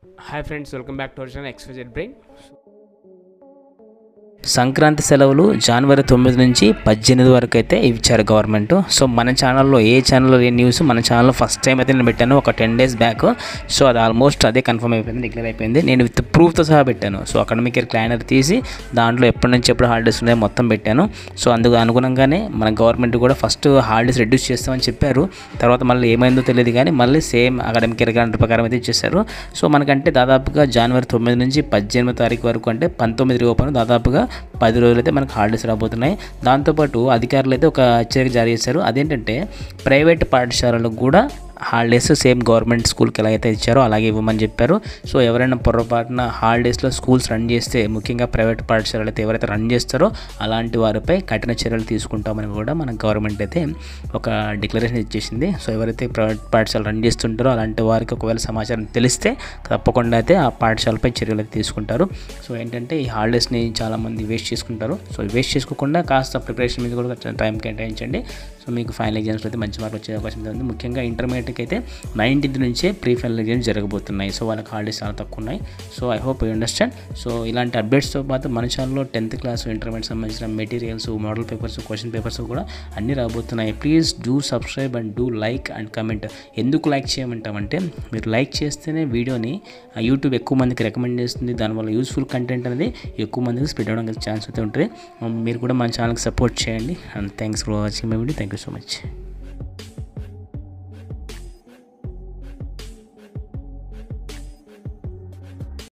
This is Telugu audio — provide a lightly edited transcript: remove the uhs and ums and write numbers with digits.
Hi friends, welcome back to our channel XYZ Brain. Sankranti సెలవులు జనవరి 9 నుంచి 18 వరకు అయితే ఇచ్చారు గవర్నమెంట్. సో మన ఛానల్లో ఏ ఛానల్లో ఏ న్యూస్ మన ఛానల్లో ఫస్ట్ టైం అయితే నేను పెట్టాను ఒక 10 days బ్యాక్. సో అది ఆల్మోస్ట్ అదే కన్ఫర్మ్ అయిపోయింది, డిక్లేర్ అయిపోయింది. నేను విత్ ప్రూఫ్తో సహా పెట్టాను. సో అకాడమిక్ ఇయర్ క్యాలెండర్ తీసి దాంట్లో ఎప్పటి నుంచి ఎప్పుడు హాలిడేస్ ఉన్నాయో మొత్తం పెట్టాను. సో అందుకు అనుగుణంగానే మన గవర్నమెంట్ కూడా ఫస్ట్ హాలిడేస్ రెడ్యూస్ చేస్తామని చెప్పారు. తర్వాత మళ్ళీ ఏమైందో తెలియదు కానీ మళ్ళీ సేమ్ అకాడమిక్ ఇయర్ క్యాలెండర్ ప్రకారం అయితే ఇచ్చేసారు. సో మనకంటే దాదాపుగా జనవరి 9 నుంచి 18వ తారీఖు వరకు అంటే 19 ఓపెన్ దాదాపుగా 10 రోజులైతే మనకు హాలిడేస్ రాబోతున్నాయి. దాంతోపాటు అధికారులు అయితే ఒక హెచ్చరిక జారీ చేశారు. అదేంటంటే ప్రైవేట్ పాఠశాలలకు కూడా హాలిడేస్ సేమ్ గవర్నమెంట్ స్కూల్కి ఎలా అయితే ఇచ్చారో అలాగే ఇవ్వమని చెప్పారు. సో ఎవరైనా పొరపాటున హాలిడేస్లో స్కూల్స్ రన్ చేస్తే, ముఖ్యంగా ప్రైవేట్ పాఠశాలలు అయితే ఎవరైతే రన్ చేస్తారో అలాంటి వారిపై కఠిన చర్యలు తీసుకుంటామని కూడా మన గవర్నమెంట్ అయితే ఒక డిక్లరేషన్ ఇచ్చేసింది. సో ఎవరైతే ప్రైవేట్ పాఠశాల రన్ చేస్తుంటారో అలాంటి వారికి ఒకవేళ సమాచారం తెలిస్తే తప్పకుండా అయితే ఆ పాఠశాలపై చర్యలు అయితే తీసుకుంటారు. సో ఏంటంటే ఈ హాలిడేస్ని చాలామంది వేస్ట్ చేసుకుంటారు. సో వేస్ట్ చేసుకోకుండా కాస్త ప్రిపరేషన్ మీద కూడా టైం కేటాయించండి. సో మీకు ఫైనల్ ఎగ్జామ్స్లో అయితే మంచి మార్కులు వచ్చే అవకాశం ఉంది. ముఖ్యంగా ఇంటర్మీడియట్కి అయితే 19th నుంచే ప్రీ ఫైనల్ ఎగ్జామ్స్ జరగబోతున్నాయి. సో వాళ్ళకి హాలిడేస్ చాలా తక్కువ ఉన్నాయి. So I hope you understand. So ఇలాంటి అప్డేట్స్తో పాటు మన ఛానల్లో 10th క్లాస్ ఇంటర్మీడియట్ సంబంధించిన materials, model papers, question papers కూడా అన్నీ రాబోతున్నాయి. Please do subscribe and do like and comment. ఎందుకు లైక్ చేయమంటామంటే మీరు లైక్ చేస్తేనే వీడియోని యూట్యూబ్ ఎక్కువ మందికి రికమెండ్ చేస్తుంది. దానివల్ల యూస్ఫుల్ కంటెంట్ అనేది ఎక్కువ మందికి స్ప్రెడ్ అవ్వడానికి ఛాన్స్ అయితే ఉంటుంది. మీరు కూడా మన ఛానల్కి సపోర్ట్ చేయండి. And thanks for watching my video. Thank you so much.